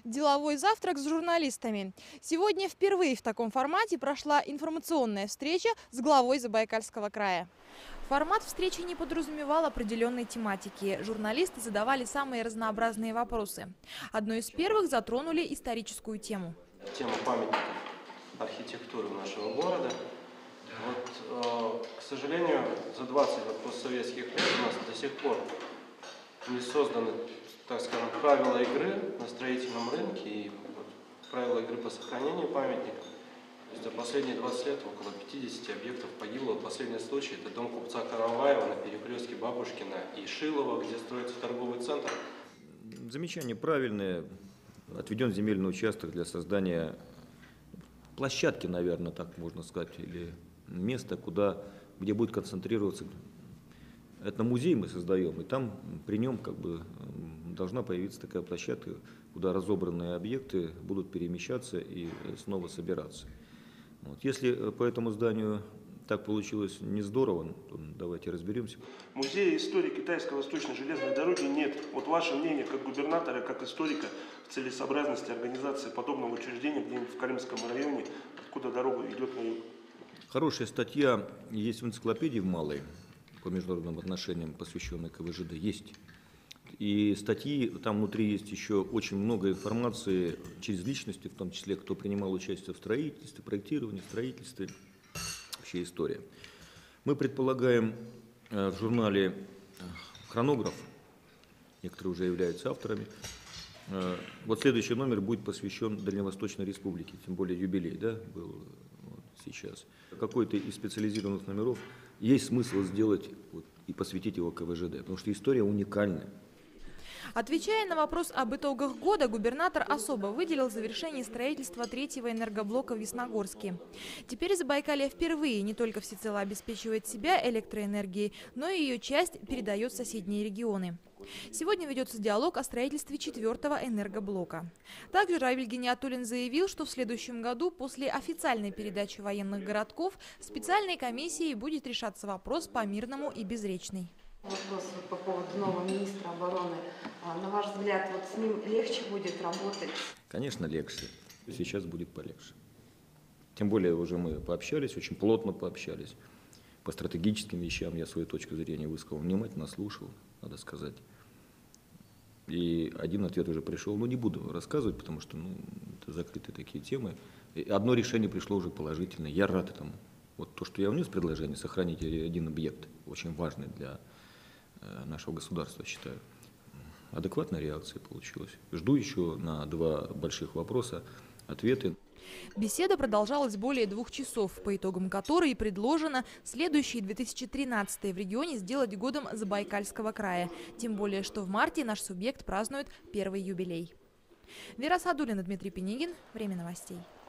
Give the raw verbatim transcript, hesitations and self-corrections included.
Деловой завтрак с журналистами. Сегодня впервые в таком формате прошла информационная встреча с главой Забайкальского края. Формат встречи не подразумевал определенной тематики. Журналисты задавали самые разнообразные вопросы. Одной из первых затронули историческую тему. Тема памятников архитектуры нашего города. Вот, э, к сожалению, за двадцать вот постсоветских лет у нас до сих пор не созданы, так скажем, правила игры на строительном рынке и вот, правила игры по сохранению памятников. То есть за последние двадцать лет около пятидесяти объектов погибло. Последний случай – это дом купца Караваева на перекрестке Бабушкина и Шилова, где строится торговый центр. Замечание правильное. Отведен земельный участок для создания площадки, наверное, так можно сказать, или места, куда, где будет концентрироваться. Это музей мы создаем, и там при нем как бы должна появиться такая площадка, куда разобранные объекты будут перемещаться и снова собираться. Вот. Если по этому зданию так получилось не здорово, то давайте разберемся. Музея истории китайско-восточной железной дороги нет. Вот ваше мнение как губернатора, как историка, в целесообразности организации подобного учреждения где-нибудь в Каримском районе, откуда дорога идет на юг? Хорошая статья есть в энциклопедии в Малой по международным отношениям, посвященной ка вэ жэ дэ, есть. И статьи, там внутри есть еще очень много информации через личности, в том числе, кто принимал участие в строительстве, проектировании, строительстве, вообще история. Мы предполагаем в журнале «Хронограф», некоторые уже являются авторами, вот следующий номер будет посвящен Дальневосточной Республике, тем более юбилей, да, был вот сейчас. Какой-то из специализированных номеров есть смысл сделать вот, и посвятить его ка вэ жэ дэ, потому что история уникальная. Отвечая на вопрос об итогах года, губернатор особо выделил завершение строительства третьего энергоблока в Ясногорске. Теперь Забайкалье впервые не только всецело обеспечивает себя электроэнергией, но и ее часть передает в соседние регионы. Сегодня ведется диалог о строительстве четвертого энергоблока. Также Равиль Гиниатуллин заявил, что в следующем году после официальной передачи военных городков специальной комиссией будет решаться вопрос по Мирному и Безречной. Вопрос по поводу нового министра обороны. На ваш взгляд, вот с ним легче будет работать? Конечно, легче. Сейчас будет полегче. Тем более уже мы пообщались, очень плотно пообщались. По стратегическим вещам я свою точку зрения высказал, внимательно слушал, надо сказать. И один ответ уже пришел, ну не буду рассказывать, потому что ну, это закрытые такие темы. И одно решение пришло уже положительное, я рад этому. Вот то, что я внес предложение, сохранить один объект, очень важный для нашего государства, считаю. Адекватная реакция получилась. Жду еще на два больших вопроса ответы. Беседа продолжалась более двух часов, по итогам которой предложено следующий две тысячи тринадцатый в регионе сделать годом Забайкальского края. Тем более, что в марте наш субъект празднует первый юбилей. Вера Садулина, Дмитрий Пенигин. Время новостей.